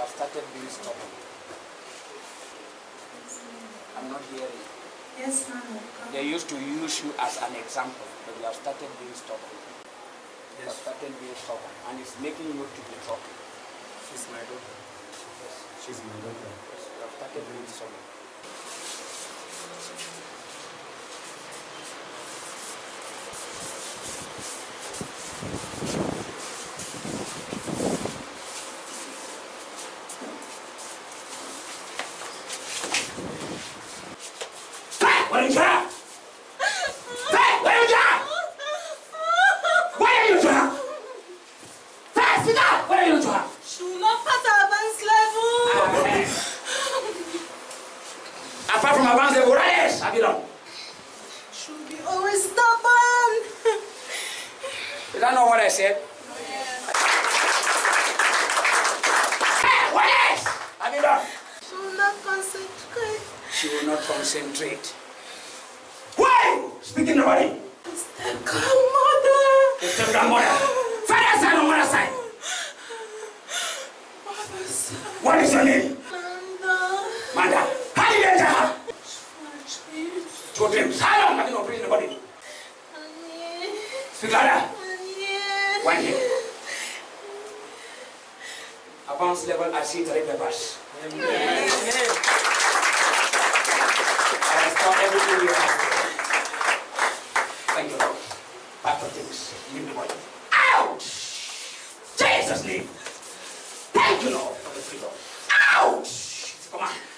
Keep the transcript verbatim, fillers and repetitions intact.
have started being stubborn. I'm not hearing. Yes, ma'am. They used to use you as an example, but you have started being stubborn. You have started being stubborn, and it's making you to be talking. She's my daughter. Yes. She's my daughter. Yes, you have started being stubborn. What are you trying? Hey, what are you trying? What are you trying? Hey, sit down. What are you trying? Should not pass advanced level. Apart from advanced level, what else have you done? Should be always stubborn. Did I know what I said? Hey, what else have you done? Should not concentrate. She will not concentrate. Why? Speaking nobody. It's the grandmother. It's the grandmother. Father side or mother side? Mother's side. What is your name? Manda. Manda. How did you enter her? Dreams. Two dreams. How long have you not been in the body? Annie. Speak louder. Annie. One year. Advanced level, I see three papers. Amen. I restore everything you have. Thank you, Lord. Back to things. Leave the body. Ouch! Jesus' name. Thank you, Lord, for the freedom. Ouch! Come on.